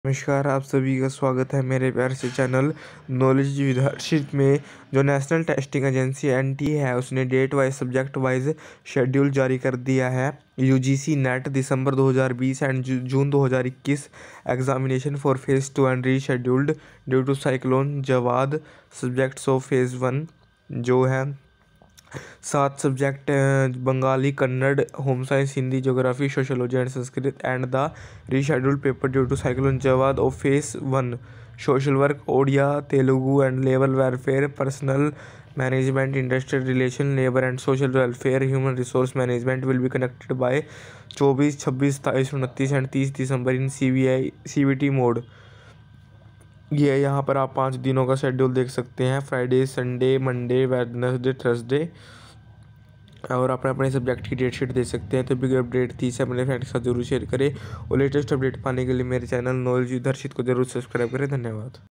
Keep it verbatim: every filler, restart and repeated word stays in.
नमस्कार, आप सभी का स्वागत है मेरे प्यार से चैनल नॉलेज विद हर्षित में। जो national testing agency N T A है उसने date wise subject wise schedule जारी कर दिया है। यूजीसी नेट दिसंबर दो हज़ार बीस एंड जून दो हज़ार इक्कीस examination for phase two and rescheduled due to cyclone Jawad. Subjects of phase one जो है सात subject Bengali, Kannada, home science, Hindi, geography, sociology and Sanskrit and the rescheduled paper due to cyclone Jawad of phase one social work, Odia, Telugu and labour welfare, personnel management, industrial relation, labour and social welfare, human resource management will be connected by चौबीस, छब्बीस, सताईस, उनतीस एंड तीस दिसंबर in C B I C B T mode. ये यहाँ पर आप पाँच दिनों का शेड्यूल देख सकते हैं, Friday, Sunday, Monday, Wednesday, Thursday, और अपने अपने सब्जेक्ट की डेट शीट दे सकते हैं। तो बिग अपडेट थी, इसे अपने फ्रेंड्स के साथ जरूर शेयर करें और लेटेस्ट अपडेट पाने के लिए मेरे चैनल नॉलेज विद हर्षित को जरूर सब्सक्राइब करें। धन्यवाद।